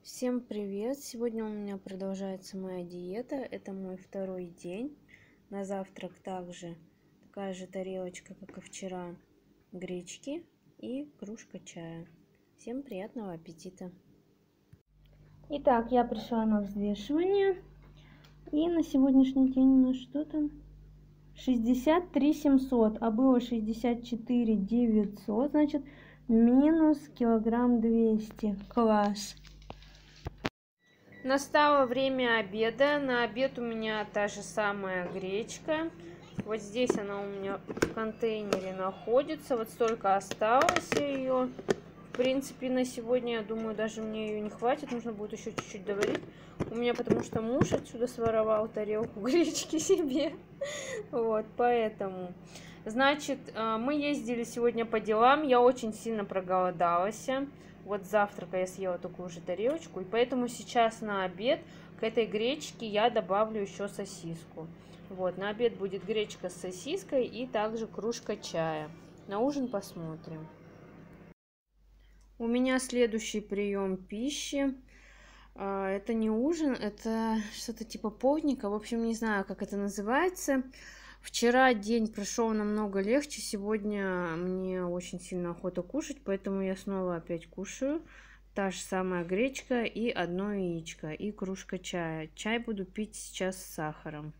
Всем привет! Сегодня у меня продолжается моя диета. Это мой второй день. На завтрак также такая же тарелочка, как и вчера, гречки и кружка чая. Всем приятного аппетита! Итак, я пришла на взвешивание. И на сегодняшний день у нас что там? 63 700, а было 64 900, значит минус килограмм 200. Класс! Настало время обеда. На обед у меня та же самая гречка. Вот здесь она у меня в контейнере находится. Вот столько осталось ее. В принципе, на сегодня, я думаю, даже мне ее не хватит. Нужно будет еще чуть-чуть доварить. У меня потому что муж отсюда своровал тарелку гречки себе. Вот, поэтому. Значит, мы ездили сегодня по делам. Я очень сильно проголодалась. Вот завтрака я съела такую же тарелочку. И поэтому сейчас на обед к этой гречке я добавлю еще сосиску. Вот, на обед будет гречка с сосиской и также кружка чая. На ужин посмотрим. У меня следующий прием пищи. Это не ужин, это что-то типа полдника. В общем, не знаю, как это называется. Вчера день прошел намного легче, сегодня мне очень сильно охота кушать, поэтому я снова опять кушаю. Та же самая гречка и одно яичко, и кружка чая. Чай буду пить сейчас с сахаром.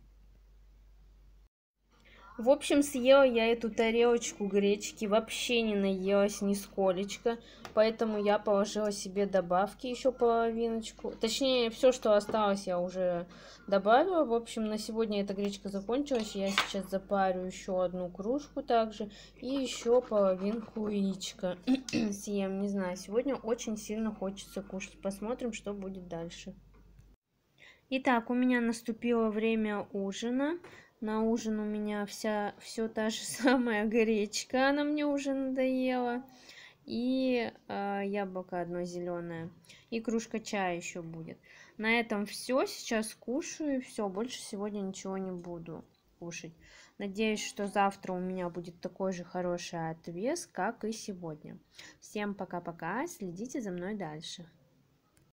В общем, съела я эту тарелочку гречки, вообще не наелась нисколечко, поэтому я положила себе добавки еще половиночку. Точнее, все, что осталось, я уже добавила. В общем, на сегодня эта гречка закончилась. Я сейчас запарю еще одну кружку также и еще половинку яичка съем. Не знаю, сегодня очень сильно хочется кушать. Посмотрим, что будет дальше. Итак, у меня наступило время ужина. На ужин у меня все та же самая гречка, она мне уже надоела. И яблоко одно зеленое. И кружка чая еще будет. На этом все. Сейчас кушаю и все. Больше сегодня ничего не буду кушать. Надеюсь, что завтра у меня будет такой же хороший отвес, как и сегодня. Всем пока-пока. Следите за мной дальше.